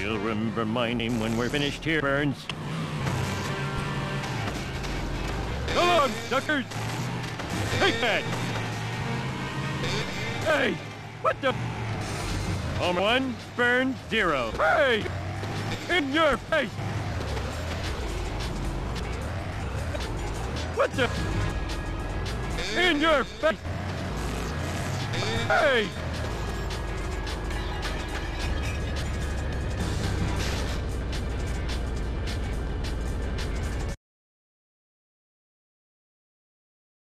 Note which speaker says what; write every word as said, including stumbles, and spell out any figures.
Speaker 1: You'll remember my name when we're finished here, Burns. Come on, suckers! Take that! Hey! What the? Home one, Burns zero. Hey! In your face! What the? In your face! Hey!